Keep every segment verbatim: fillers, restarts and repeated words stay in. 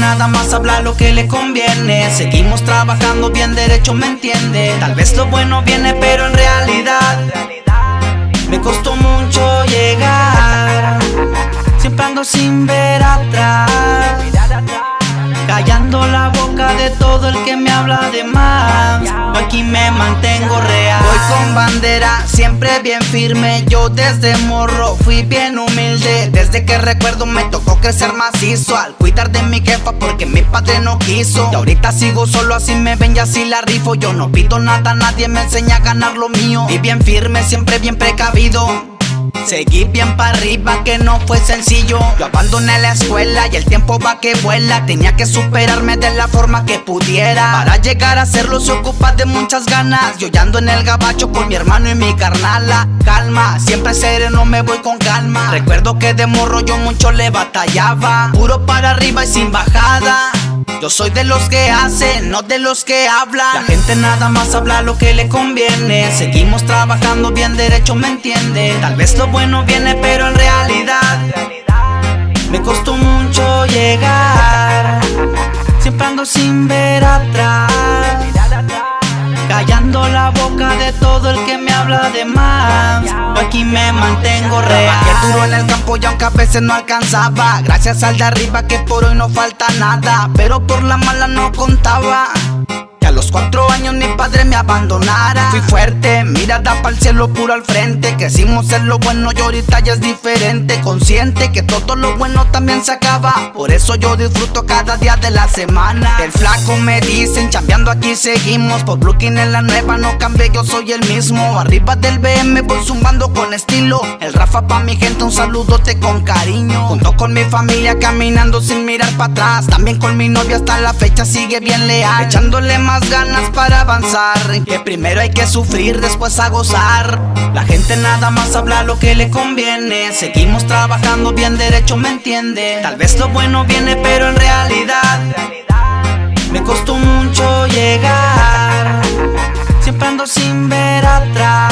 nada más habla lo que le conviene. Seguimos trabajando bien derecho, me entiende. Tal vez lo bueno viene, pero en realidad me costó mucho llegar. Siempre ando sin ver atrás, callando la boca de todo el que me habla de más. Yo aquí me mantengo real. Voy con bandera, siempre bien firme. Yo desde morro fui bien humilde. Desde que recuerdo me tocó crecer macizo, al cuidar de mi jefa porque mi padre no quiso. Y ahorita sigo solo, así me ven y así la rifo. Yo no pido nada, nadie me enseña a ganar lo mío. Y bien firme, siempre bien precavido. Seguí bien para arriba, que no fue sencillo. Yo abandoné la escuela y el tiempo va que vuela. Tenía que superarme de la forma que pudiera. Para llegar a hacerlo se ocupa de muchas ganas. Yo ya ando en el gabacho por mi hermano y mi carnala. Calma, siempre sereno, me voy con calma. Recuerdo que de morro yo mucho le batallaba. Puro para arriba y sin bajada. Yo soy de los que hacen, no de los que hablan. La gente nada más habla lo que le conviene. Seguimos trabajando bien derecho, me entiende. Tal vez lo bueno viene, pero en realidad me costó mucho llegar. Siempre ando sin ver atrás, callando la boca de todo el que me habla de más. Yo aquí me mantengo real. Trabajé duro en el campo y aunque a veces no alcanzaba, gracias al de arriba que por hoy no falta nada. Pero por la mala no contaba que a los cuatro años mi padre me abandonara. Fui fuerte, mirada pa'l cielo puro al frente. Crecimos en lo bueno y ahorita ya es diferente. Consciente que todo lo bueno también se acaba. Por eso yo disfruto cada día de la semana. El flaco me dicen, chambeando aquí seguimos. Por Brooklyn en la nueva no cambié, yo soy el mismo. Arriba del B M voy zumbando con estilo. El Rafa pa' mi gente, un saludote con cariño. Junto con mi familia caminando sin mirar para atrás. También con mi novia hasta la fecha sigue bien leal. Echándole más ganas para avanzar, que primero hay que sufrir, después a gozar. La gente nada más habla lo que le conviene. Seguimos trabajando bien derecho, me entiende. Tal vez lo bueno viene, pero en realidad me costó mucho llegar. Siempre ando sin ver atrás,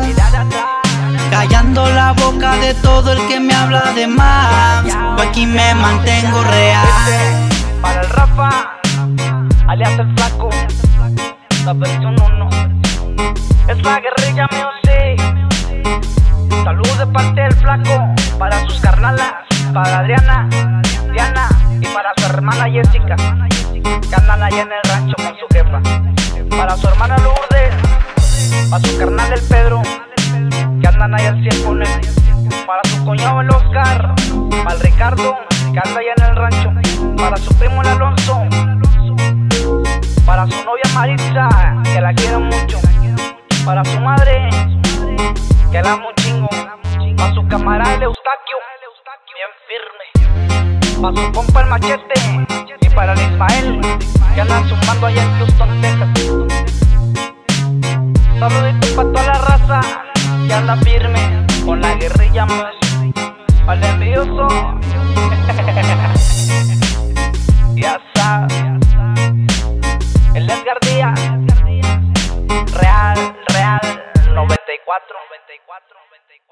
callando la boca de todo el que me habla de más. Yo aquí me mantengo real. Para el Rafa, alias el flaco, la versión uno. Es la guerrilla music. Saludos de parte del flaco para sus carnalas, para Adriana, Diana y para su hermana Jessica, que andan allá en el rancho con su jefa. Para su hermana Lourdes, para su carnal el Pedro, que andan allá al cien con él. Para su cuñado el Oscar, para el Ricardo, que anda allá en el rancho. Para su primo el Alonso, para su novia Maritza, que la quiero mucho. Para su madre, que la amo un chingo. Para su camarada el Eustaquio, bien firme. Para su compa el Machete. Y para el Ismael, que andan zumbando allá en Houston, Texas. Saluditos para toda la raza que anda firme con la guerrilla más. Para el envidioso, ya sabes. El Edgar Díaz, real, real, noventa y cuatro, noventa y cuatro, noventa y cuatro.